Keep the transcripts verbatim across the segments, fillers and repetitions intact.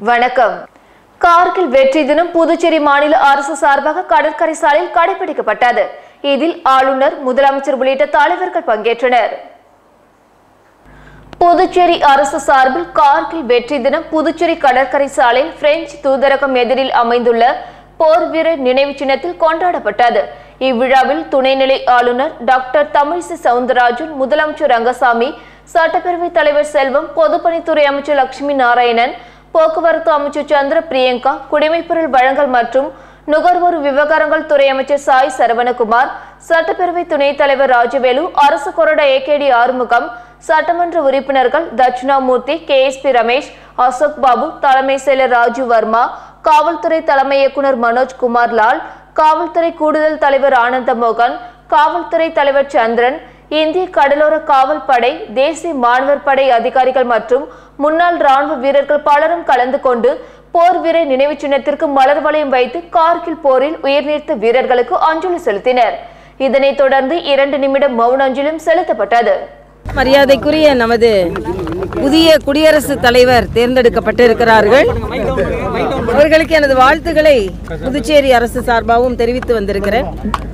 வணக்கம். கார்கில் வெற்றி தினம் புதுச்சேரி மாநில அரசு சார்பாக கடற்கரை சாலையில் கடைபிடிக்கப்பட்டது. இதில் ஆளுநர், முதலமைச்சர் உள்ளிட்ட தலைவர்கள் பங்கேற்றனர். புதுச்சேரி அரசு சார்பில் கார்கில் வெற்றி தினம் புதுச்சேரி கடற்கரை சாலையில் பிரெஞ்சு தூதரகம் எதிரில் அமைந்துள்ள போர் வீரர் நினைவு சின்னத்தில் கொண்டாடப்பட்டது. இவ்விழாவில் துணைநிலை ஆளுநர் டாக்டர் தமிழிசை சவுந்தரராஜன், முதலமைச்சர் ரங்கசாமி, சட்டப்பேரவை தலைவர் செல்வம், பொதுப்பணித்துறை அமைச்சர் லட்சுமி நாராயணன், போக்குவரத்து அமைச்சர் சந்திர பிரியங்கா, குடிமைப்பொருள் வழங்கல் மற்றும் நுகர்வோர் விவகாரங்கள் துறை அமைச்சர் சாய் சரவணகுமார், சட்டப்பேரவை துணைத் தலைவர் ராஜவேலு, அரசு கொறடா ஏ கே டி ஆறுமுகம், சட்டமன்ற உறுப்பினர்கள் Dakshinamurthy, K S P Ramesh, Ashok Babu, தலைமை செயலர் ராஜு வர்மா, காவல்துறை தலைமை இயக்குநர் மனோஜ் குமார் லால், காவல்துறை கூடுதல் தலைவர் ஆனந்த மோகன், காவல்துறை தலைவர் சந்திரன், இந்திய கடலோர காவல் படை, தேசிய மாணவர் படை அதிகாரிகள் மற்றும் முன்னாள் ராணுவ வீரர்கள் பலரும் கலந்து கொண்டு போர் வீரர் நினைவு சின்னத்திற்கு மலர் வளையம் வைத்து கார்கில் போரில் உயிர்நீத்த வீரர்களுக்கு அஞ்சலி செலுத்தினர். இதனைத் தொடர்ந்து இரண்டு நிமிடம் மௌன அஞ்சலியும் செலுத்தப்பட்டது. மரியாதைக்குரிய நமது புதிய குடியரசுத் தலைவர் தேர்ந்தெடுக்கப்பட்டிருக்கிறார்கள். அவர்களுக்கு எனது வாழ்த்துக்களை புதுச்சேரி அரசு சார்பாகவும் தெரிவித்து வந்திருக்கிறேன்.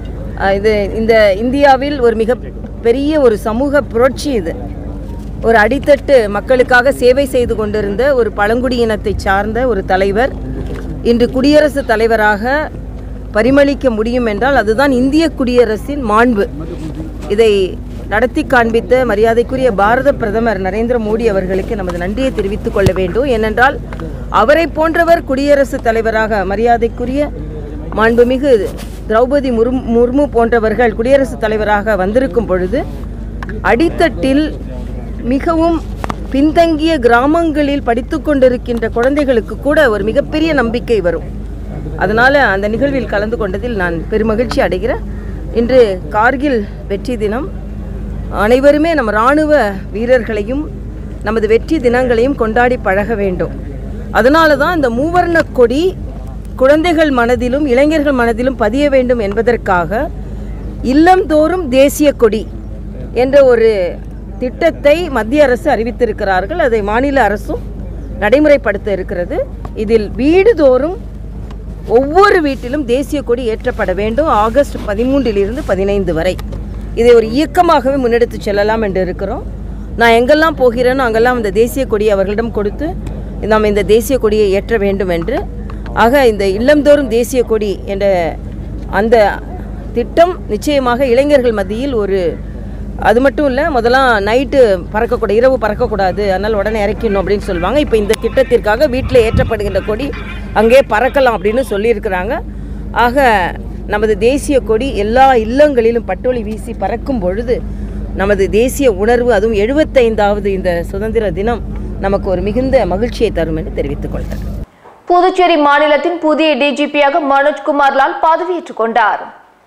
இது இந்த இந்தியாவில் ஒரு மிக பெரிய ஒரு சமூக புரட்சி. இது ஒரு அடித்தட்டு மக்களுக்காக சேவை செய்து கொண்டிருந்த ஒரு பழங்குடியினத்தை சார்ந்த ஒரு தலைவர் இன்று குடியரசுத் தலைவராக பரிமளிக்க முடியும் என்றால் அதுதான் இந்திய குடியரசின் மாண்பு. இதை நடத்தி காண்பித்த மரியாதைக்குரிய பாரத பிரதமர் நரேந்திர மோடி அவர்களுக்கு நமது நன்றியை தெரிவித்துக் கொள்ள வேண்டும். ஏனென்றால் அவரை போன்றவர் குடியரசுத் தலைவராக, மரியாதைக்குரிய மாண்புமிகு திரௌபதி முர்மு முர்மு போன்றவர்கள் குடியரசுத் தலைவராக வந்திருக்கும் பொழுது அடித்தட்டில் மிகவும் பின்தங்கிய கிராமங்களில் படித்து கொண்டிருக்கின்ற குழந்தைகளுக்கு கூட ஒரு மிகப்பெரிய நம்பிக்கை வரும். அதனால் அந்த நிகழ்வில் கலந்து கொண்டதில் நான் பெருமகிழ்ச்சி அடைகிறேன். இன்று கார்கில் வெற்றி தினம். அனைவருமே நம்ம இராணுவ வீரர்களையும் நமது வெற்றி தினங்களையும் கொண்டாடி பழக வேண்டும். அதனால தான் இந்த மூவர்ண கொடி குழந்தைகள் மனதிலும் இளைஞர்கள் மனதிலும் பதிய வேண்டும் என்பதற்காக இல்லந்தோறும் தேசிய கொடி என்ற ஒரு திட்டத்தை மத்திய அரசு அறிவித்திருக்கிறார்கள். அதை மாநில அரசும் நடைமுறைப்படுத்த இருக்கிறது. இதில் வீடுதோறும் ஒவ்வொரு வீட்டிலும் தேசிய கொடி ஏற்றப்பட வேண்டும். ஆகஸ்ட் பதிமூன்றிலிருந்து பதினைந்து வரை இதை ஒரு இயக்கமாகவே முன்னெடுத்து செல்லலாம் என்று இருக்கிறோம். நான் எங்கெல்லாம் போகிறேனோ அங்கெல்லாம் இந்த தேசிய கொடியை அவர்களிடம் கொடுத்து நாம் இந்த தேசிய கொடியை ஏற்ற வேண்டும் என்று. ஆக இந்த இல்லந்தோறும் தேசிய கொடி என்ற அந்த திட்டம் நிச்சயமாக இளைஞர்கள் மத்தியில் ஒரு, அது மட்டும் இல்லை, முதலாம் நைட்டு பறக்கக்கூடாது, இரவு பறக்கக்கூடாது, அதனால் உடனே இறக்கணும் அப்படின்னு சொல்லுவாங்க. இப்போ இந்த திட்டத்திற்காக வீட்டில் ஏற்றப்படுகின்ற கொடி அங்கே பறக்கலாம் அப்படின்னு சொல்லியிருக்கிறாங்க. ஆக நமது தேசிய கொடி எல்லா இல்லங்களிலும் பட்டொலி வீசி பறக்கும் பொழுது நமது தேசிய உணர்வு, அதுவும் எழுபத்தைந்தாவது இந்த சுதந்திர தினம் நமக்கு ஒரு மிகுந்த மகிழ்ச்சியை தரும் என்று தெரிவித்துக் கொள்கிறேன். புதுச்சேரி மாநிலத்தின் புதிய டிஜிபியாக மனோஜ் குமார் லால் பதவியேற்றுக் கொண்டார்.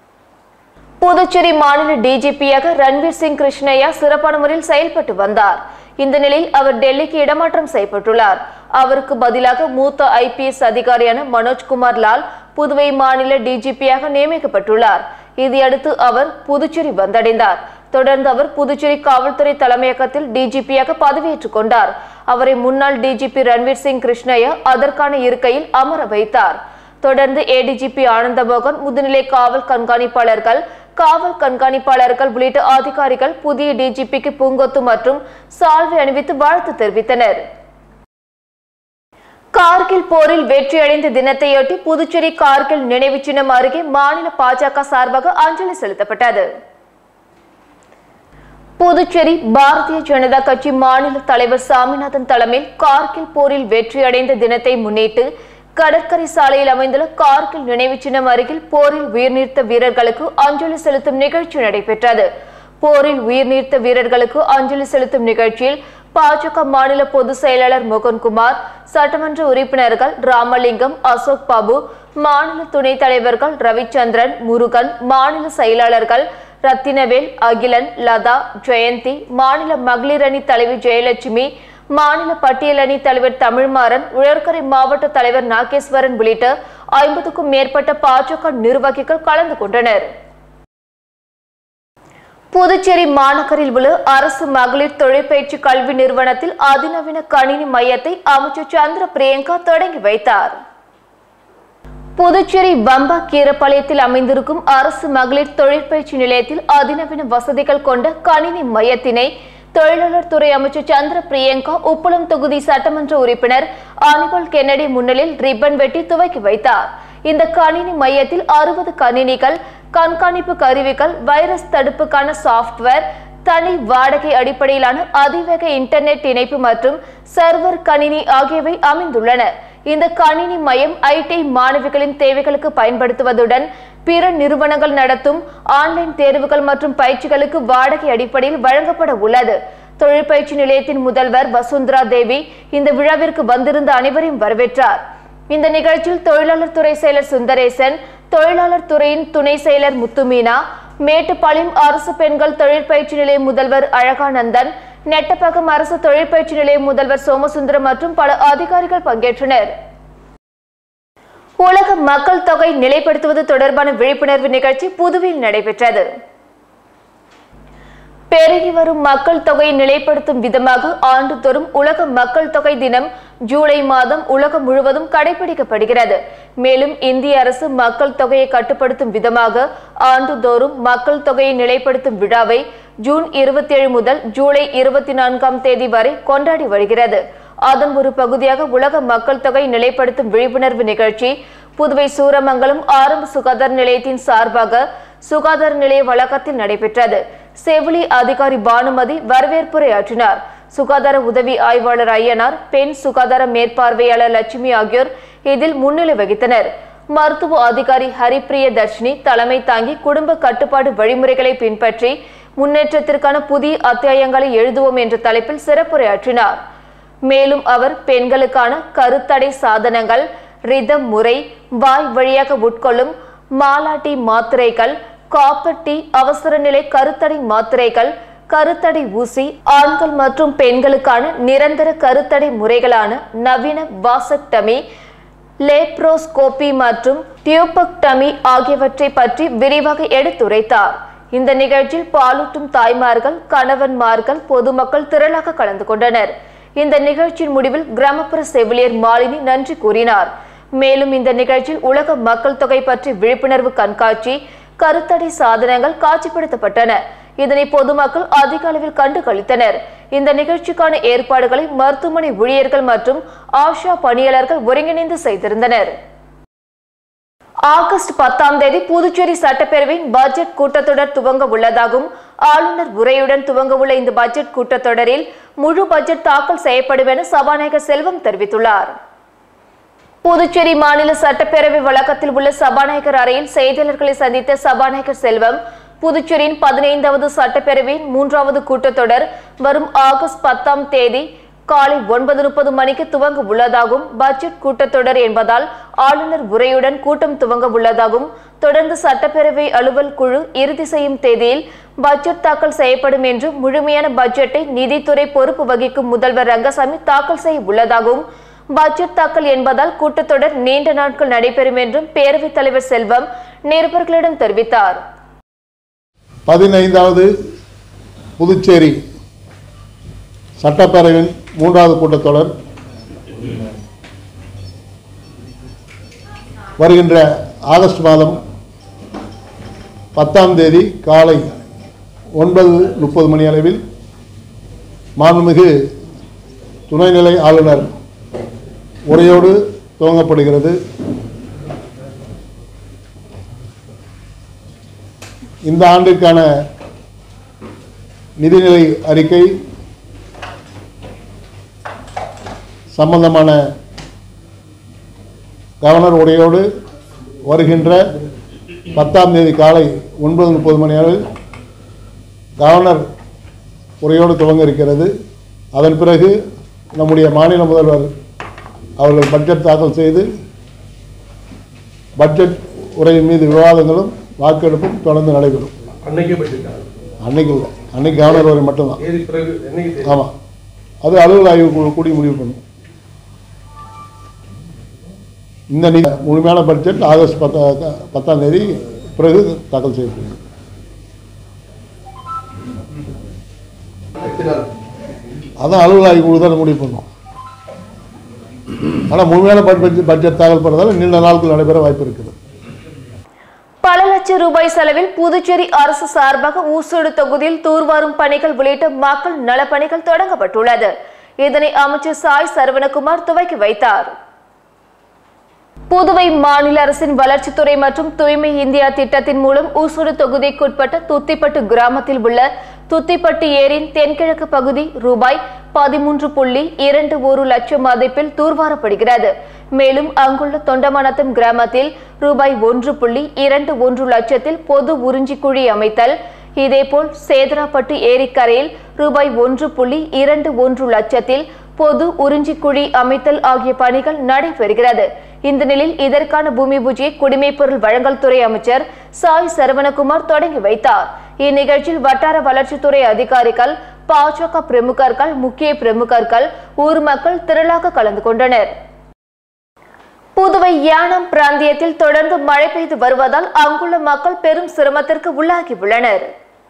புதுச்சேரி மாநில டிஜிபியாக ரன்வீர் சிங் கிருஷ்ணய்யா சிறப்பான முறையில் செயல்பட்டு வந்தார். இந்த நிலையில் அவர் டெல்லிக்கு இடமாற்றம் செய்யப்பட்டுள்ளார். அவருக்கு பதிலாக மூத்த ஐ பி எஸ் அதிகாரியான மனோஜ் குமார் லால் புதுவை மாநில டிஜிபியாக நியமிக்கப்பட்டுள்ளார். இதையடுத்து அவர் புதுச்சேரி வந்தடைந்தார். தொடர்ந்து அவர் புதுச்சேரி காவல்துறை தலைமையகத்தில் டிஜிபியாக பதவியேற்றுக் கொண்டார். அவரை முன்னாள் டிஜிபி ரன்வீர் சிங் கிருஷ்ணய்யா அதற்கான இருக்கையில் அமர வைத்தார். தொடர்ந்து ஏடிஜிபி ஆனந்தமோகன், முதுநிலை காவல் கண்காணிப்பாளர்கள், காவல் கண்காணிப்பாளர்கள் உள்ளிட்ட அதிகாரிகள் புதிய டிஜிபிக்கு பூங்கொத்து மற்றும் சால்வை அணிவித்து வாழ்த்து தெரிவித்தனர். கார்கில் போரில் வெற்றியடைந்த தினத்தையொட்டி புதுச்சேரி கார்கில் நினைவு சின்னம் அருகே மாநில பாஜக சார்பாக அஞ்சலி செலுத்தப்பட்டது. புதுச்சேரி பாரதிய ஜனதா கட்சி மாநில தலைவர் சாமிநாதன் தலைமையில் கார்கில் போரில் வெற்றியடைந்த தினத்தை முன்னிட்டு கடற்கரை சாலையில் அமைந்துள்ள கார்கில் நினைவு சின்னம் அருகில் போரில் உயிர்நீத்த வீரர்களுக்கு அஞ்சலி செலுத்தும் நிகழ்ச்சி நடைபெற்றது. போரில் உயிர்நீத்த வீரர்களுக்கு அஞ்சலி செலுத்தும் நிகழ்ச்சியில் பாஜக மாநில பொதுச் செயலாளர் மோகன்குமார், சட்டமன்ற உறுப்பினர்கள் ராமலிங்கம், அசோக் பாபு, மாநில துணைத் தலைவர்கள் ரவிச்சந்திரன், முருகன், மாநில செயலாளர்கள் ரத்தினவேல், அகிலன், லதா, ஜெயந்தி, மாநில மகளிர் அணி தலைவர் ஜெயலட்சுமி, மாநில பட்டியல் அணி தலைவர் தமிழ்மாறன், உயர்கரை மாவட்ட தலைவர் நாகேஸ்வரன் உள்ளிட்ட ஐம்பதுக்கும் மேற்பட்ட பாஜக நிர்வாகிகள் கலந்து கொண்டனர். புதுச்சேரி மாநகரில் உள்ள அரசு மகளிர் தொழிற்பயிற்சி கல்வி நிறுவனத்தில் அதிநவீன கணினி மையத்தை அமைச்சர் சந்திர பிரியங்கா தொடங்கி வைத்தார். புதுச்சேரி பம்பா கீரப்பாளையத்தில் அமைந்திருக்கும் அரசு மகளிர் தொழிற்பயிற்சி நிலையத்தில் அதிநவீன வசதிகள் கொண்ட கணினி மையத்தினை தொழிலாளர் துறை அமைச்சர் சந்திர பிரியங்கா உப்பளம் தொகுதி சட்டமன்ற உறுப்பினர் ஆனிபால் கென்னடி முன்னிலையில் ரிப்பன் வெட்டி துவக்கி வைத்தார். இந்த கணினி மையத்தில் அறுபது கணினிகள், கண்காணிப்பு கருவிகள், வைரஸ் தடுப்புக்கான சாப்ட்வேர், தனி வாடகை அடிப்படையிலான அதிவேக இன்டர்நெட் இணைப்பு மற்றும் சர்வர் கணினி ஆகியவை அமைந்துள்ளன. இந்த கணினி மையம் ஐடி மாணவிகளின் தேவைகளுக்கு பயன்படுத்துவதுடன் பிற நிறுவனங்கள் நடத்தும் ஆன்லைன் தேர்வுகள் மற்றும் பயிற்சிகளுக்கு வாடகை அடிப்படையில் வழங்கப்பட உள்ளது. தொழிற்பயிற்சி நிலையத்தின் முதல்வர் வசுந்தரா தேவி இந்த விழாவிற்கு வந்திருந்த அனைவரையும் வரவேற்றார். இந்த நிகழ்ச்சியில் தொழிலாளர் துறை செயலர் சுந்தரேசன், தொழிலாளர் துறையின் துணை செயலர் முத்துமீனா, மேட்டுப்பாளையம் அரசு பெண்கள் தொழிற்பயிற்சி நிலைய முதல்வர் அழகானந்தன், நெட்டப்பகம் அரசு தொழிற்பயிற்சி நிலைய முதல்வர் சோமசுந்தரம் மற்றும் பல அதிகாரிகள் பங்கேற்றனர். உலக மக்கள் தொகை நிலைப்படுத்துவது தொடர்பான விழிப்புணர்வு நிகழ்ச்சி புதுவையில் நடைபெற்றது. பெருகி வரும் மக்கள் தொகையை நிலைப்படுத்தும் விதமாக ஆண்டுதோறும் உலக மக்கள் தொகை தினம் ஜூலை மாதம் உலகம் முழுவதும் கடைபிடிக்கப்படுகிறது. மேலும் இந்திய அரசு மக்கள் தொகையை கட்டுப்படுத்தும் விதமாக ஆண்டுதோறும் மக்கள் தொகையை நிலைப்படுத்தும் விழாவை ஜூன் இருபத்தி ஏழு முதல் ஜூலை இருபத்தி நான்காம் தேதி வரை கொண்டாடி வருகிறது. அதன் ஒரு பகுதியாக உலக மக்கள் தொகை நிலைப்படுத்தும் விழிப்புணர்வு நிகழ்ச்சி புதுவை சூரமங்கலம் ஆரம்ப சுகாதார நிலையத்தின் சார்பாக சுகாதார நிலைய வளாகத்தில் நடைபெற்றது. செவிலி அதிகாரி பானுமதி வரவேற்புரையாற்றினார். சுகாதார உதவி ஆய்வாளர் ஐயனார், பெண் சுகாதார மேற்பார்வையாளர் லட்சுமி ஆகியோர் இதில் முன்னிலை வகித்தனர். மருத்துவ அதிகாரி ஹரிப்பிரிய தர்ஷினி தலைமை தாங்கி குடும்ப கட்டுப்பாடு வழிமுறைகளை பின்பற்றி முன்னேற்றத்திற்கான புதிய அத்தியாயங்களை எழுதுவோம் என்ற தலைப்பில் சிறப்புரையாற்றினார். மேலும் அவர் பெண்களுக்கான கருத்தடை சாதனங்கள், ரிதம் முறை, வாய் வழியாக உட்கொள்ளும் மாலாட்டி மாத்திரைகள், காப்பர் டீ, அவசர நிலை கருத்தடை மாத்திரைகள், கருத்தடை ஊசி, ஆண்கள் மற்றும் பெண்களுக்கான நிரந்தர கருத்தடை முறைகளான நவீன வாசக்டமி, லேப்ரோஸ்கோபி மற்றும் டியூபக்டமி ஆகியவற்றை பற்றி விரிவாக எடுத்துரைத்தார். இந்த நிகழ்ச்சியில் பாலூட்டும் தாய்மார்கள், கணவன்மார்கள், பொதுமக்கள் திரளாக கலந்து கொண்டனர். இந்த நிகழ்ச்சியின் முடிவில் கிராமப்புற செவிலியர் மாலினி நன்றி கூறினார். மேலும் இந்த நிகழ்ச்சியில் உலக மக்கள் தொகை பற்றி விழிப்புணர்வு கண்காட்சி, கருத்தடை சாதனங்கள் காட்சிப்படுத்தப்பட்டன. இதனை பொதுமக்கள் அதிக அளவில் கண்டு களித்தனர். இந்த நிகழ்ச்சிக்கான ஏற்பாடுகளை மருத்துவமனை ஊழியர்கள் மற்றும் ஆஷா பணியாளர்கள் ஒருங்கிணைந்து செய்திருந்தனர். ஆகஸ்ட் பத்தாம் தேதி புதுச்சேரி சட்டப்பேரவையின் பட்ஜெட் கூட்டத்தொடர் துவங்க உள்ளதாகவும் ஆளுநர் உரையுடன் துவங்க உள்ள இந்த பட்ஜெட் கூட்டத்தொடரில் முழு பட்ஜெட் தாக்கல் செய்யப்படும் என சபாநாயகர் செல்வம் தெரிவித்துள்ளார். புதுச்சேரி மாநில சட்டப்பேரவை வளாகத்தில் உள்ள சபாநாயகர் அறையில் செய்தியாளர்களை சந்தித்த சபாநாயகர் செல்வம், புதுச்சேரியின் பதினைந்தாவது சட்டப்பேரவையின் மூன்றாவது கூட்டத்தொடர் வரும் ஆகஸ்ட் பத்தாம் தேதி காலை ஒன்பது முப்பது மணிக்கு துவங்க உள்ளதாகவும் பட்ஜெட் கூட்டத்தொடர் என்பதால் ஆளுநர் உரையுடன் கூட்டம் துவங்க உள்ளதாகவும் தொடர்ந்து சட்டப்பேரவை அலுவல் குழு இறுதி செய்யும் தேதியில் பட்ஜெட் தாக்கல் செய்யப்படும் என்றும் முழுமையான பட்ஜெட்டை நிதித்துறை பொறுப்பு வகிக்கும் முதல்வர் ரங்கசாமி தாக்கல் செய்ய உள்ளதாகவும் பட்ஜெட் தாக்கல் என்பதால் கூட்டத்தொடர் நீண்ட நாட்கள் நடைபெறும் என்றும் பேரவைத் தலைவர் செல்வம் நிருபர்களிடம் தெரிவித்தார். பதினைந்தாவது புதுச்சேரி சட்டப்பேரவையின் மூன்றாவது கூட்டத்தொடர் வருகின்ற ஆகஸ்ட் மாதம் பத்தாம் தேதி காலை ஒன்பது முப்பது மணி அளவில் மாண்புமிகு துணைநிலை ஆளுநர் உரையோடு துவங்கப்படுகிறது. இந்த ஆண்டிற்கான நிதிநிலை அறிக்கை சம்பந்தமான கவர்னர் உரையோடு வருகின்ற பத்தாம் தேதி காலை ஒன்பது முப்பது மணி அளவில் கவர்னர் உரையோடு துவங்க இருக்கிறது. அதன் பிறகு நம்முடைய மாநில முதல்வர் அவர்கள் பட்ஜெட் தாக்கல் செய்து பட்ஜெட் உரையின் மீது விவாதங்களும் வாக்கெடுப்பும் தொடர்ந்து நடைபெறும். அன்னைக்கு இல்லை, அன்னைக்கு கவர்னர் உரை மட்டும்தான். ஆமாம், அது அலுவல் ஆய்வு குழு கூடி முடிவு பண்ணும். இந்த முழுமையான பட்ஜெட் ஆகஸ்ட் பத்தா பத்தாம் தேதி பிறகு தாக்கல் செய்யப்படும். அதான் அலுவலக குழு தான் முடிவு பண்ணும். ஆனால் முழுமையான பட்ஜெட் தாக்கல் பண்ணுறதால நீண்ட நாட்கள் நடைபெற வாய்ப்பு இருக்குது. பல லட்சம் ரூபாய் செலவில் புதுச்சேரி அரசு சார்பாக ஊசூடு தொகுதியில் தூர்வாரும் பணிகள் உள்ளிட்ட மக்கள் நலப்பணிகள் தொடங்கப்பட்டுள்ளது. இதனை அமைச்சர் சாய் சரவணகுமார் துவக்கி வைத்தார். புதுவை மாநில அரசின் வளர்ச்சித்துறை மற்றும் தூய்மை இந்தியா திட்டத்தின் மூலம் ஊசூடு தொகுதிக்குட்பட்ட துத்திப்பட்டு கிராமத்தில் உள்ள துத்திப்பட்டு ஏரியின் தென்கிழக்கு பகுதி ரூபாய் பதிமூன்று புள்ளி இரண்டு ஒரு லட்சம் மதிப்பில் தூர்வாரப்படுகிறது. மேலும் அங்குள்ள தொண்டமனத்தம் கிராமத்தில் ரூபாய் ஒன்று புள்ளி இரண்டு ஒன்று லட்சத்தில் பொது உறிஞ்சி குழி அமைத்தல், இதேபோல் சேதராப்பட்டு ஏரிக்கரையில் ரூபாய் ஒன்று புள்ளி இரண்டு ஒன்று லட்சத்தில் பொது உறிஞ்சி குழி அமைத்தல் ஆகிய பணிகள் நடைபெறுகிறது. இந்த நிலையில் இதற்கான பூமி பூஜையை குடிமைப் பொருள் வழங்கல் துறை அமைச்சர் சாய் சரவணகுமார் தொடங்கி வைத்தார். இந்நிகழ்ச்சியில் வட்டார வளர்ச்சித்துறை அதிகாரிகள், பாஜக பிரமுகர்கள், முக்கிய பிரமுகர்கள், ஊர் மக்கள் திரளாக கலந்து கொண்டனர். புதுவை யானம் பிராந்தியத்தில் தொடர்ந்து மழை பெய்து வருவதால் அங்குள்ள மக்கள் பெரும் சிரமத்திற்கு உள்ளாகி உள்ளனர்.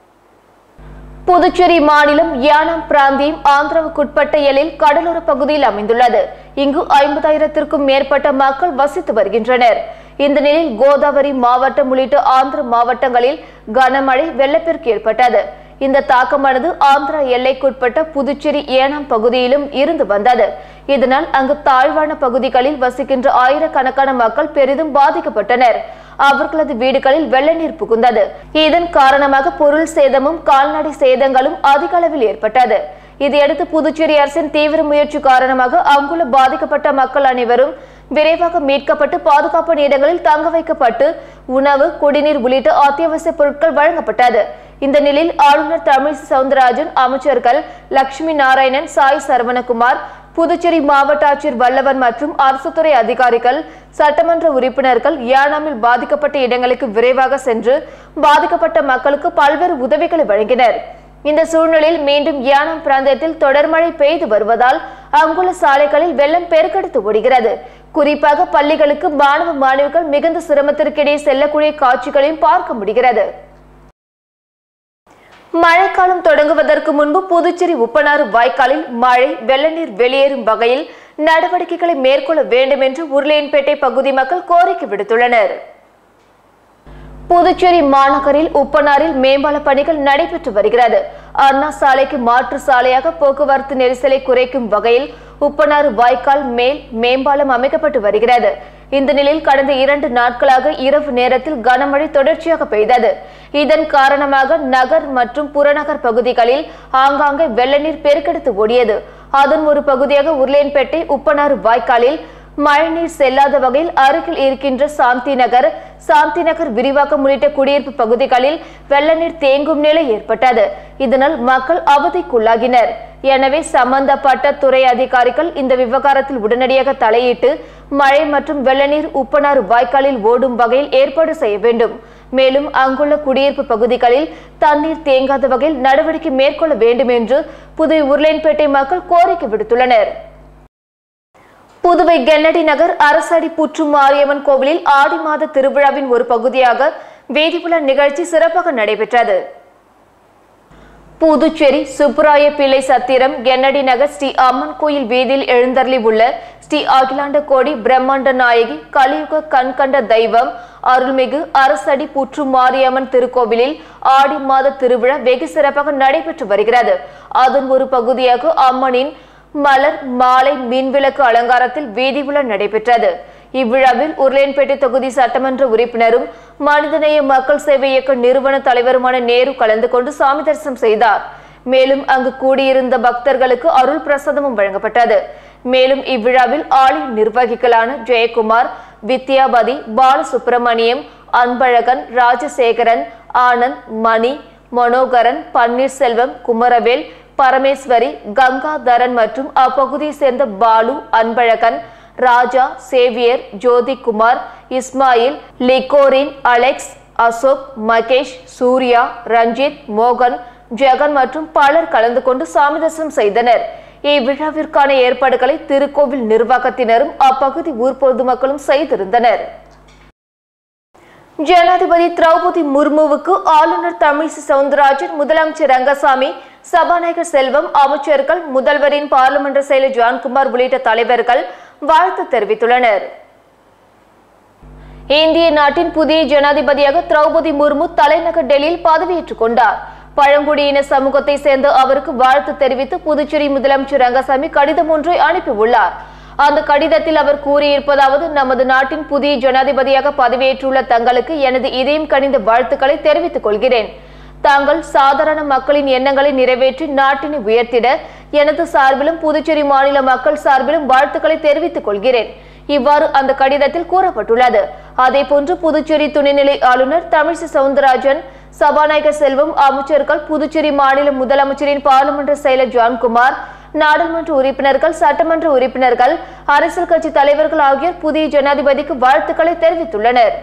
புதுச்சேரி மாநிலம் யானம் பிராந்தியம் ஆந்திராவுக்குட்பட்ட எல்லையில் கடலோர பகுதியில் அமைந்துள்ளது. இங்கு ஐம்பதாயிரத்திற்கும் மேற்பட்ட மக்கள் வசித்து வருகின்றனர். இந்த நிலையில் கோதாவரி மாவட்டம் உள்ளிட்ட ஆந்திர மாவட்டங்களில் கனமழை, வெள்ளப்பெருக்கு ஏற்பட்டது. இந்த தாக்கமானது ஆந்திரா எல்லைக்குட்பட்ட புதுச்சேரி ஏனாம் பகுதியிலும் இருந்து வந்தது. இதனால் அங்கு தாழ்வான பகுதிகளில் வசிக்கின்ற ஆயிரக்கணக்கான மக்கள் பெரிதும் பாதிக்கப்பட்டனர். அவர்களது வீடுகளில் வெள்ள நீர் புகுந்தது. இதன் காரணமாக பொருள் சேதமும் கால்நடை சேதங்களும் அதிக அளவில் ஏற்பட்டது. இதையடுத்து புதுச்சேரி அரசின் தீவிர முயற்சி காரணமாக அங்குள்ள பாதிக்கப்பட்ட மக்கள் அனைவரும் விரைவாக மீட்கப்பட்டு பாதுகாப்பான இடங்களில் தங்க வைக்கப்பட்டு உணவு, குடிநீர் உள்ளிட்ட அத்தியாவசிய பொருட்கள் வழங்கப்பட்டது. இந்த நிலையில் ஆளுநர் தமிழிசை சவுந்தரராஜன், அமைச்சர்கள் லட்சுமி நாராயணன், சாய் சரவணகுமார், புதுச்சேரி மாவட்ட ஆட்சியர் வல்லவன் மற்றும் அரசு துறை அதிகாரிகள், சட்டமன்ற உறுப்பினர்கள் யானாமில் பாதிக்கப்பட்ட இடங்களுக்கு விரைவாக சென்று பாதிக்கப்பட்ட மக்களுக்கு பல்வேறு உதவிகளை வழங்கினர். இந்த சூழ்நிலையில் மீண்டும் யானம் பிராந்தியத்தில் தொடர் மழை பெய்து வருவதால் அங்குள்ள சாலைகளில் வெள்ளம் பெருக்கெடுத்து ஓடுகிறது. குறிப்பாக பள்ளிகளுக்கு மாணவ மாணவிகள் மிகுந்த சிரமத்திற்கிடையே செல்லக்கூடிய காட்சிகளையும் பார்க்க முடிகிறது. மழைக்காலம் தொடங்குவதற்கு முன்பு புதுச்சேரி உப்பனாறு வாய்க்காலில் மழை வெள்ள நீர் வெளியேறும் வகையில் நடவடிக்கைகளை மேற்கொள்ள வேண்டும் என்று உருளையன்பேட்டை பகுதி மக்கள் கோரிக்கை விடுத்துள்ளனர். புதுச்சேரி மாநகரில் உப்பனாரில் மேம்பால பணிகள் நடைபெற்று வருகிறது. அண்ணா சாலைக்கு மாற்று சாலையாக போக்குவரத்து நெரிசலை குறைக்கும் வகையில் உப்பனாறு வாய்க்கால் மேல் மேம்பாலம் அமைக்கப்பட்டு வருகிறது. இந்த நிலையில் கடந்த இரண்டு நாட்களாக இரவு நேரத்தில் கனமழை தொடர்ச்சியாக பெய்தது. இதன் காரணமாக நகர் மற்றும் புறநகர் பகுதிகளில் ஆங்காங்கே வெள்ள நீர் பெருக்கெடுத்து ஓடியது. அதன் ஒரு பகுதியாக உருளையன்பேட்டை உப்பனாறு வாய்க்காலில் மழைநீர் செல்லாத வகையில் அருகில் இருக்கின்ற சாந்தி நகர், சாந்தி நகர் விரிவாக்கம் உள்ளிட்ட குடியிருப்பு பகுதிகளில் வெள்ள நீர் தேங்கும் நிலை ஏற்பட்டது. இதனால் மக்கள் அவதிக்குள்ளாகினர். எனவே சம்பந்தப்பட்ட துறை அதிகாரிகள் இந்த விவகாரத்தில் உடனடியாக தலையிட்டு மழை மற்றும் வெள்ள நீர் உப்பனாறு வாய்க்காலில் ஓடும் வகையில் ஏற்பாடு செய்ய வேண்டும். மேலும் அங்குள்ள குடியிருப்பு பகுதிகளில் தண்ணீர் தேங்காத வகையில் நடவடிக்கை மேற்கொள்ள வேண்டும் என்று புதுவை உருளையன்பேட்டை மக்கள் கோரிக்கை விடுத்துள்ளனர். புதுவை கென்னடி நகர் அரசடி புற்று மாரியம்மன் கோவிலில் ஆடி மாத திருவிழாவின் ஒரு பகுதியாக வேதிவிழா நிகழ்ச்சி சிறப்பாக நடைபெற்றது. புதுச்சேரி சுப்புராய பிள்ளை சத்திரம் கென்னடி நகர் ஸ்ரீ அம்மன் கோயில் வீதியில் எழுந்தருளி உள்ள ஸ்ரீ அகிலாண்ட கோடி பிரம்மாண்ட நாயகி கலியுக கண்கண்ட தெய்வம் அருள்மிகு அரசடி புற்று மாரியம்மன் திருக்கோவிலில் ஆடி மாத திருவிழா வெகு சிறப்பாக நடைபெற்று வருகிறது. அதன் ஒரு பகுதியாக அம்மனின் மலர் மாலை மின்விளக்கு அலங்காரத்தில் வீதி விழா நடைபெற்றது. இவ்விழாவில் உருளையன்பேட்டை தொகுதி சட்டமன்ற உறுப்பினரும் மனிதநேய மக்கள் சேவை இயக்க நிறுவன தலைவருமான நேரு கலந்து கொண்டு சாமி தரிசனம் செய்தார். மேலும் அங்கு கூடியிருந்த பக்தர்களுக்கு அருள் பிரசாதமும் வழங்கப்பட்டது. மேலும் இவ்விழாவில் ஆலய நிர்வாகிகளான ஜெயக்குமார், வித்யாபதி, பாலசுப்பிரமணியம், அன்பழகன், ராஜசேகரன், ஆனந்த், மணி, மனோகரன், பன்னீர்செல்வம், குமரவேல், பரமேஸ்வரி, கங்காதரன் மற்றும் அப்பகுதியை சேர்ந்த பாலு, அன்பழகன், ராஜா, சேவியர், ஜோதிகுமார், இஸ்மாயில், லிகோரின், அலெக்ஸ், அசோக், மகேஷ், சூர்யா, ரஞ்சித், மோகன், ஜெகன் மற்றும் பலர் கலந்து கொண்டு சாமி தரிசனம் செய்தனர். இவ்விழாவிற்கான ஏற்பாடுகளை திருக்கோவில் நிர்வாகத்தினரும் அப்பகுதி ஊர் பொதுமக்களும் செய்திருந்தனர். ஜனாதிபதி திரௌபதி முர்முவுக்கு ஆளுநர் தமிழிசை சவுந்தரராஜன், முதலமைச்சர் ரங்கசாமி, சபாநாயகர் செல்வம், அமைச்சர்கள், முதல்வரின் பார்லிமென்ட் செயலர் ஜான்குமார் உள்ளிட்ட தலைவர்கள் வாழ்த்து தெரிவித்துள்ளனர். இந்திய நாட்டின் புதிய ஜனாதிபதியாக திரௌபதி முர்மு தலைநகர் டெல்லியில் பதவியேற்றுக் கொண்டார். பழங்குடியின சமூகத்தை சேர்ந்த அவருக்கு வாழ்த்து தெரிவித்து புதுச்சேரி முதலமைச்சர் ரங்கசாமி கடிதம் ஒன்றை அனுப்பியுள்ளார். அந்த கடிதத்தில் அவர் கூறியிருப்பதாவது: நமது நாட்டின் புதிய ஜனாதிபதியாக பதவியேற்றுள்ள தங்களுக்கு எனது இதயம் கனிந்த வாழ்த்துக்களை தெரிவித்துக் கொள்கிறேன். தாங்கள் சாதாரண மக்களின் எண்ணங்களை நிறைவேற்றி நாட்டினை உயர்த்திட எனது சார்பிலும் புதுச்சேரி மாநில மக்கள் சார்பிலும் வாழ்த்துக்களை தெரிவித்துக் கொள்கிறேன். இவ்வாறு அந்த கடிதத்தில் கூறப்பட்டுள்ளது. அதேபோன்று புதுச்சேரி துணைநிலை ஆளுநர் தமிழிசை சவுந்தரராஜன், சபாநாயகர் செல்வம், அமைச்சர்கள், புதுச்சேரி மாநில முதலமைச்சரின் பார்லிமென்ட் செயலர் ஜான்குமார், நாடாளுமன்ற உறுப்பினர்கள், சட்டமன்ற உறுப்பினர்கள், அரசியல் கட்சி தலைவர்கள் ஆகியோர் புதிய ஜனாதிபதிக்கு வாழ்த்துக்களை தெரிவித்துள்ளனர்.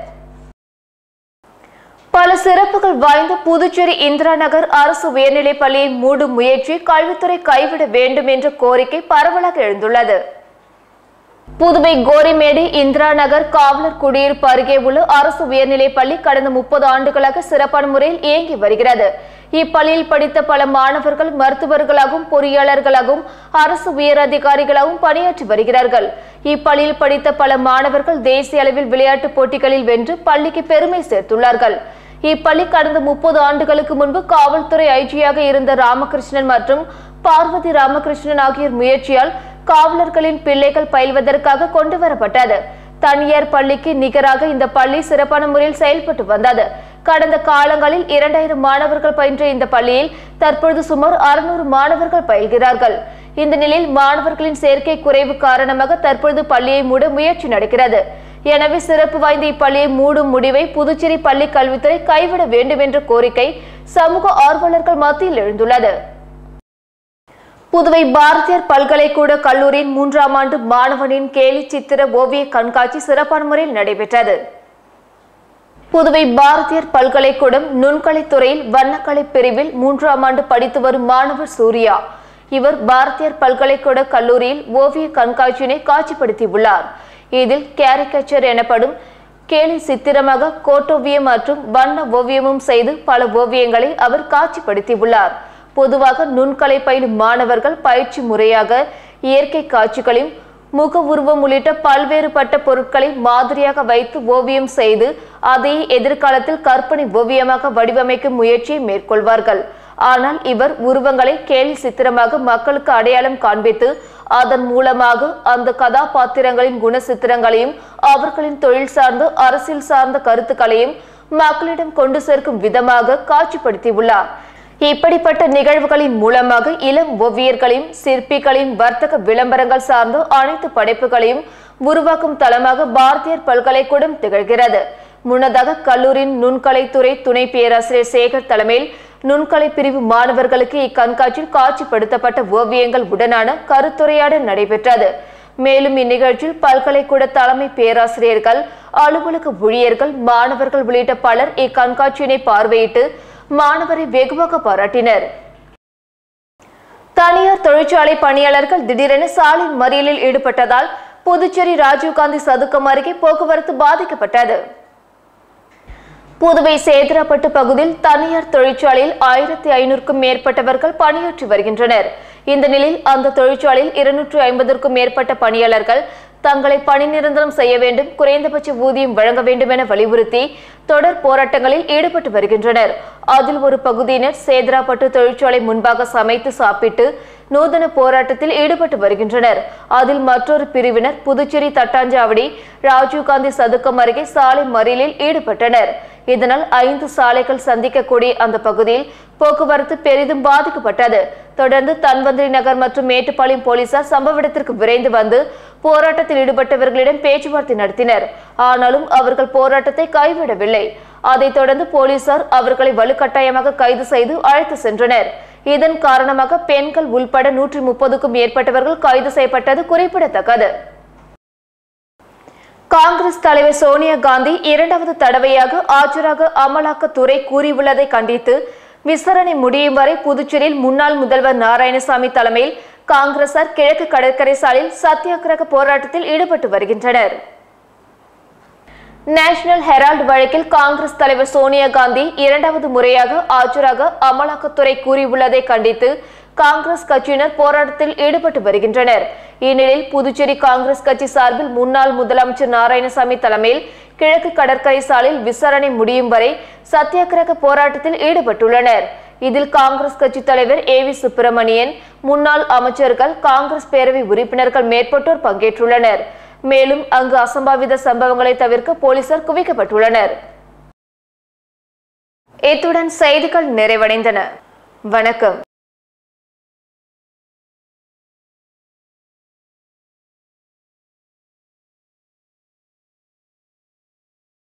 பல சிறப்புகள் வாய்ந்த புதுச்சேரி இந்திரா நகர் அரசு உயர்நிலைப் பள்ளியை மூடும் முயற்சியை கல்வித்துறை கைவிட வேண்டும் என்ற கோரிக்கை பரவலாக எழுந்துள்ளது. புதுவை கோரிமேடு இந்திரா நகர் காவலர் குடியிருப்பு அருகே உள்ள அரசு உயர்நிலைப் பள்ளி கடந்த முப்பது ஆண்டுகளாக சிறப்பான முறையில் இயங்கி வருகிறது. இப்பள்ளியில் படித்த பல மாணவர்கள் மருத்துவர்களாகவும் பொறியாளர்களாகவும் அரசு உயர் அதிகாரிகளாகவும் பணியாற்றி வருகிறார்கள். இப்பள்ளியில் படித்த பல மாணவர்கள் தேசிய அளவில் விளையாட்டுப் போட்டிகளில் வென்று பள்ளிக்கு பெருமை சேர்த்துள்ளார்கள். இப்பள்ளி கடந்த முப்பது ஆண்டுகளுக்கு முன்பு காவல்துறை ஐஜியாக இருந்த ராமகிருஷ்ணன் மற்றும் பார்வதி ராமகிருஷ்ணன் ஆகியோர் முயற்சியால் காவலர்களின் பிள்ளைகள் பயில்வதற்காக கொண்டு வரப்பட்டது. தனியார் பள்ளிக்கு நிகராக இந்த பள்ளி சிறப்பான முறையில் செயல்பட்டு வந்தது. கடந்த காலங்களில் இரண்டாயிரம் மாணவர்கள் பயின்ற இந்த பள்ளியில் தற்பொழுது சுமார் அறுநூறு மாணவர்கள் பயில்கிறார்கள். இந்த நிலையில் மாணவர்களின் சேர்க்கை குறைவு காரணமாக தற்பொழுது பள்ளியை மூட முயற்சி நடக்கிறது. எனவே சிறப்பு வாய்ந்த இப்பள்ளியை மூடும் முடிவை புதுச்சேரி பள்ளி கல்வித்துறை கைவிட வேண்டும் என்ற கோரிக்கை சமூக ஆர்வலர்கள் மத்தியில் எழுந்துள்ளது. புதுவை பாரதியார் பல்கலைக்கூட கல்லூரியின் மூன்றாம் ஆண்டு மாணவனின் கேலி சித்திர ஓவிய கண்காட்சி சிறப்பான முறையில் நடைபெற்றது. புதுவை பாரதியார் பல்கலைக்கூடம் நுண்கலைத்துறையில் வண்ணக்கலை பிரிவில் மூன்றாம் ஆண்டு படித்து வரும் மாணவர் சூர்யா. இவர் பாரதியார் பல்கலைக்கூட கல்லூரியில் ஓவிய கண்காட்சியினை காட்சிப்படுத்தியுள்ளார். இதில் கேரிகேச்சர் எனப்படும் கேலி சித்திரமாக கோட்டோவியம் மற்றும் வண்ண ஓவியமும் செய்து பல ஓவியங்களை அவர் காட்சிப்படுத்தியுள்ளார். பொதுவாக நுண்கலை பயிலும் மாணவர்கள் பயிற்சி முறையாக இயற்கை காட்சிகளையும் முக உருவம் உள்ளிட்ட பல்வேறுபட்ட பொருட்களை மாதிரியாக வைத்து ஓவியம் செய்து அதை எதிர்காலத்தில் கற்பனை ஓவியமாக வடிவமைக்கும் முயற்சியை மேற்கொள்வார்கள். ஆனால் இவர் உருவங்களை கேலி சித்திரமாக மக்களுக்கு அடையாளம் காண்பித்து அதன் மூலமாக அந்த கதாபாத்திரங்களின் குண சித்திரங்களையும் அவர்களின் தொழில் சார்ந்த அரசியல் சார்ந்த கருத்துக்களையும் மக்களிடம் கொண்டு சேர்க்கும் விதமாக காட்சிப்படுத்தியுள்ளார். இப்படிப்பட்ட நிகழ்வுகளின் மூலமாக இளம் ஓவியர்களையும் சிற்பிகளையும் வர்த்தக விளம்பரங்கள் சார்ந்த அனைத்து படைப்புகளையும் உருவாக்கும் தளமாக பாரதியார் பல்கலைக்கூடம் திகழ்கிறது. முன்னதாக கல்லூரியின் நுண்கலைத்துறை துணை பேராசிரியர் சேகர் தலைமையில் நுண்கலை பிரிவு மாணவர்களுக்கு இக்கண்காட்சியில் காட்சிப்படுத்தப்பட்ட ஓவியங்கள் உடனான கருத்துரையாடல் நடைபெற்றது. மேலும் இந்நிகழ்ச்சியில் பல்கலைக்கூட தலைமை பேராசிரியர்கள், அலுவலக ஊழியர்கள், மாணவர்கள் உள்ளிட்ட பலர் இக்கண்காட்சியினை பார்வையிட்டு மாணவரை வெகுவாக பாராட்டினர். தனியார் தொழிற்சாலை பணியாளர்கள் திடீரென சாலை மறியலில் ஈடுபட்டதால் புதுச்சேரி ராஜீவ்காந்தி சதுக்கம் அருகே போக்குவரத்து பாதிக்கப்பட்டது. புதுவை சேதராப்பட்டு பகுதியில் தனியார் தொழிற்சாலையில் ஆயிரத்தி ஐநூறுக்கும் மேற்பட்டவர்கள் பணியாற்றி வருகின்றனர். இந்த நிலையில் அந்த தொழிற்சாலையில் இருநூற்று ஐம்பதற்கும் மேற்பட்ட பணியாளர்கள் தங்களை பணி நிரந்தரம் செய்ய வேண்டும், குறைந்தபட்ச ஊதியம் வழங்க வேண்டும் என வலியுறுத்தி தொடர் போராட்டங்களில் ஈடுபட்டு வருகின்றனர். அதில் ஒரு பகுதியினர் சேதராப்பட்டு தொழிற்சாலை முன்பாக சமைத்து சாப்பிட்டு நூதன போராட்டத்தில் ஈடுபட்டு வருகின்றனர். அதில் மற்றொரு பிரிவினர் புதுச்சேரி தட்டாஞ்சாவடி ராஜீவ்காந்தி சதுக்கம் அருகே சாலை மறியலில் ஈடுபட்டனர். இதனால் ஐந்து சாலைகள் சந்திக்கக்கூடிய அந்த பகுதியில் போக்குவரத்து பெரிதும் பாதிக்கப்பட்டது. தொடர்ந்து தன்வந்திரி நகர் மற்றும் மேட்டுப்பாளையம் போலீசார் சம்பவ இடத்திற்கு விரைந்து வந்து போராட்டத்தில் ஈடுபட்டவர்களிடம் பேச்சுவார்த்தை நடத்தினர். ஆனாலும் அவர்கள் போராட்டத்தை கைவிடவில்லை. அதைத் தொடர்ந்து போலீசார் அவர்களை வலுக்கட்டாயமாக கைது செய்து அழைத்து சென்றனர். இதன் காரணமாக பெண்கள் உள்பட நூற்றி முப்பதுக்கும் மேற்பட்டவர்கள் கைது செய்யப்பட்டது குறிப்பிடத்தக்கது. காங்கிரஸ் தலைவர் சோனியா காந்தி இரண்டாவது தடவையாக ஆஜராக அமலாக்கத்துறை கூறியுள்ளதை கண்டித்து விசாரணை முடியும் வரை புதுச்சேரியில் முன்னாள் முதல்வர் நாராயணசாமி தலைமையில் காங்கிரசார் கிழக்கு கடற்கரை சாலையில் சத்தியாகிரக போராட்டத்தில் ஈடுபட்டு வருகின்றனர். நேஷனல் ஹெரால்டு வழக்கில் காங்கிரஸ் தலைவர் சோனியா காந்தி இரண்டாவது முறையாக ஆஜராக அமலாக்கத்துறை கூறியுள்ளதை கண்டித்து காங்கிரஸ் கட்சியினர் போராட்டத்தில் ஈடுபட்டு வருகின்றனர். இந்நிலையில் புதுச்சேரி காங்கிரஸ் கட்சி சார்பில் முன்னாள் முதலமைச்சர் நாராயணசாமி தலைமையில் கிழக்கு கடற்கரை சாலையில் விசாரணை முடியும் வரை சத்தியாகிரக போராட்டத்தில் ஈடுபட்டுள்ளனர். இதில் காங்கிரஸ் கட்சி தலைவர் ஏ வி சுப்பிரமணியன், முன்னாள் அமைச்சர்கள், காங்கிரஸ் பேரவை உறுப்பினர்கள் மேற்பட்டோர் பங்கேற்றுள்ளனர். மேலும் அங்கு அசம்பாவித சம்பவங்களை தவிர்க்க போலீசார் குவிக்கப்பட்டுள்ளனர். இத்துடன் செய்திகள் நிறைவடைந்தன. வணக்கம்.